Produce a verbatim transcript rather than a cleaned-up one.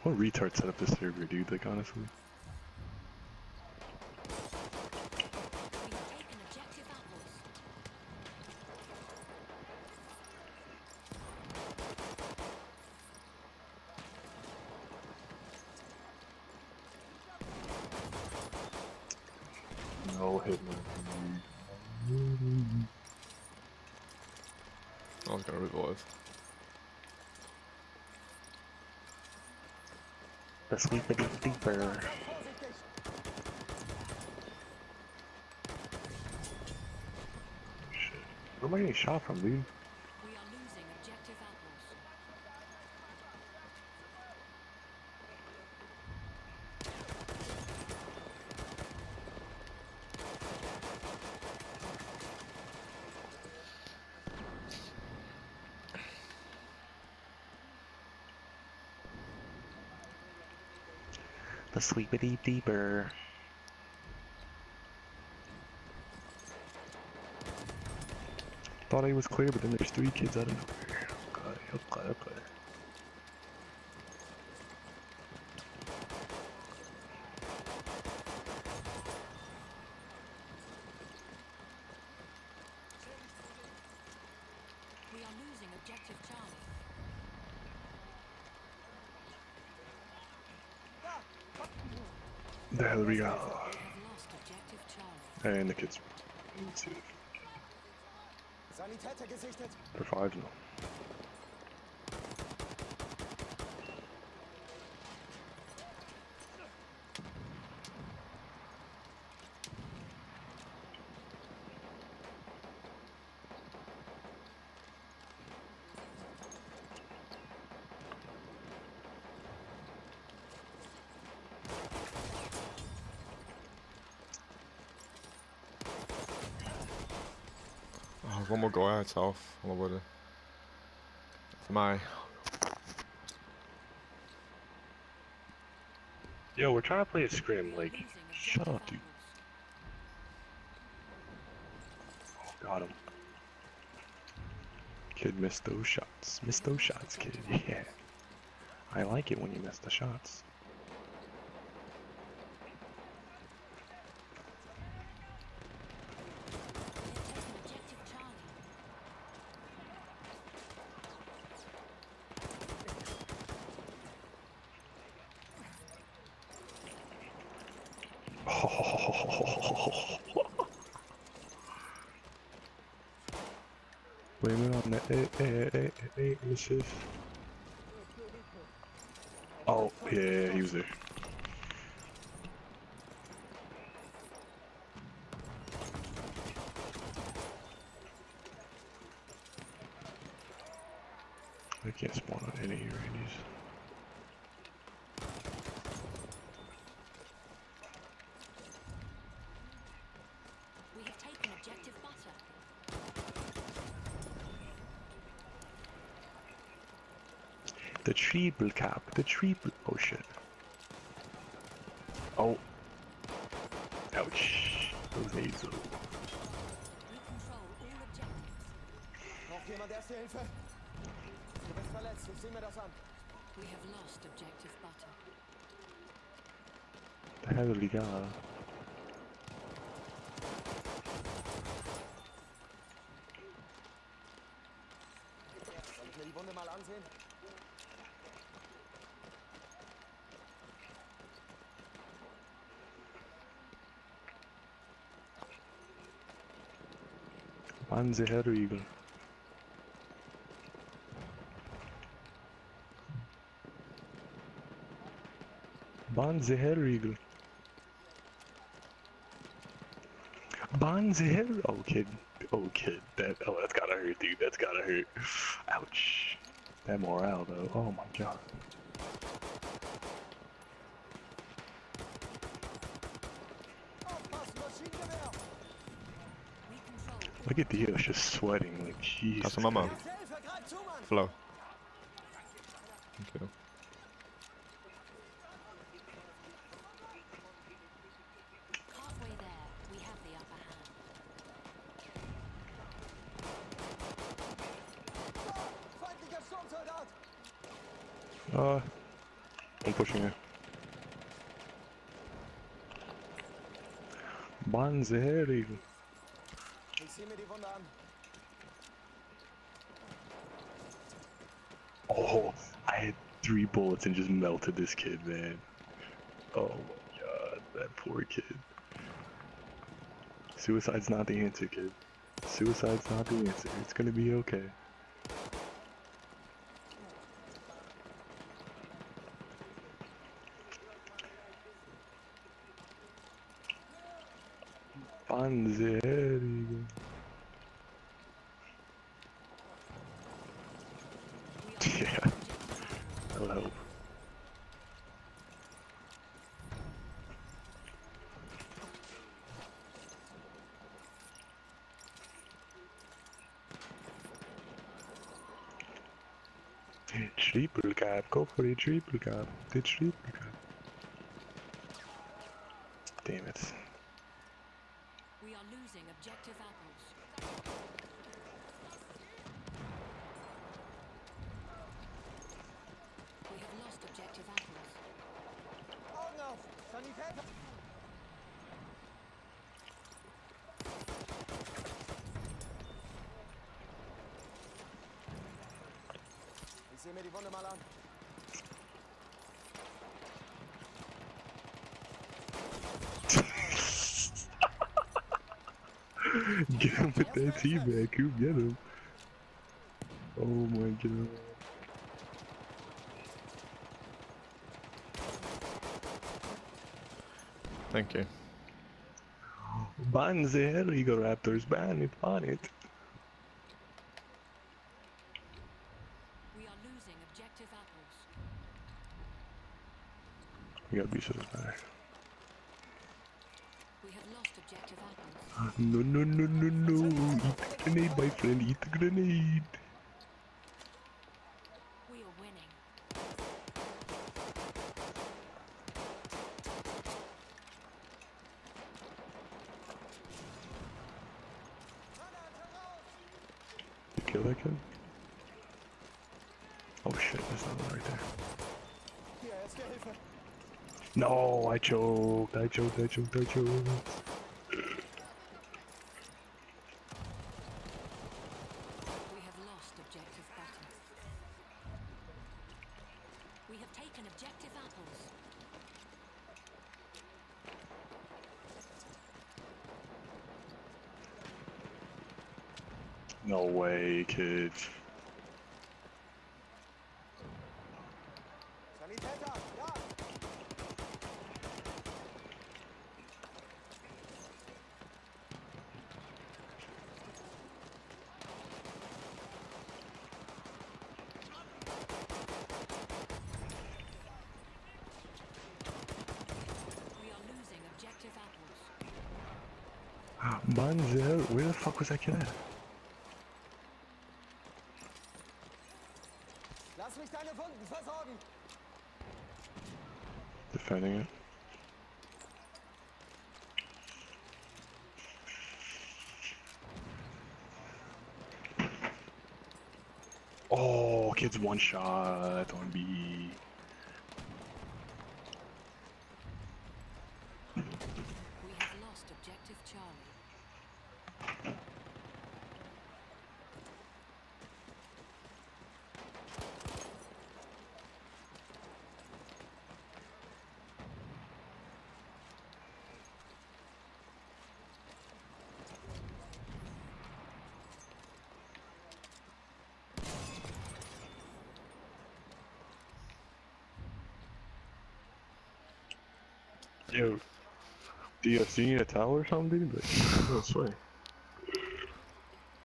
What retard set up this server, dude? Like, honestly. No hit me. I was gonna revive. The sweep a deep deeper. Shit. Where am I getting shot from, dude? We are losing objective apples. The sweep a deep deeper. Thought I was clear, but then there's three kids out of nowhere. Okay, okay, okay. We are losing objective Charlie. The hell we got? We have lost objective Charlie. And the kids. Let's see. Sanitäter gesichtet. They're five now. Oh, one more guy out south on my body. For my. Yo, we're trying to play a scrim, like, Losing shut objective up, dude. apples. Oh, got him. Kid missed those shots. Missed those shots, kid. Yeah. I like it when you miss the shots. Objective Charlie. Blame it on the eh, eh, eh, eh, eh, missus. Oh, yeah, he was there. I can't spawn on any ranges. We have taken objective butter. The triple cap, the triple. Oh shit. Oh. Ouch. Those nades though. We control all objectives. Braucht jemand erste Hilfe? Du bist verletzt, ich sehe mir das an. We have lost objective butter. The hell do we got? Soll ich mir die Wunde mal ansehen? Manze Herrigel. Banze Herrigel. Banze Herr. Oh kid. Oh kid. That. Oh, that's gotta hurt, dude. That's gotta hurt. Ouch. That morale though. Oh my god. Aufpassen, Maschinengewehr! We control all Look at Dios just sweating like Jesus. That's my mama. Hilfe, greif zu, Mann! Flow. Okay. halfway there. We have the upper hand. Feindlicher Sturmsoldat! Uh, I'm pushing her. Banzeri. Ich sehe mir die Wunde an. Oh, I had three bullets and just melted this kid, man. Oh my god, that poor kid. Suicide's not the answer, kid. Suicide's not the answer. It's gonna be okay. Panzeri. Yeah, that'll help. Triple cap, go for the triple cap, the triple cap. Damn it. We are losing objective apples. We have lost objective apples. Augen auf! Sanitäter! Ich sehe mir die Wunde mal an. Get him with that teabag, Coop, get him. Oh my god. Thank you. Ban the Heligo Raptors, ban it, ban it. We are losing objective apples. We gotta be so better. We have lost objective apples. No, no, no, no, no. Eat the grenade, my friend, eat the grenade. We are winning. You kill that kid? Oh shit, there's another one right there. Hier, erste Hilfe. No, I choked, I choked, I choked, I choked. We have lost objective button. We have taken objective apples. No way, kid. Sanitäter! Ja! We are losing objective apples. Banzel, where the fuck was that kid at? Lass mich deine Wunden versorgen! Defending it. Oh, kid's one shot on B. We have lost objective Charlie. Yo, do you, do you need a towel or something, dude? Like, no, swear.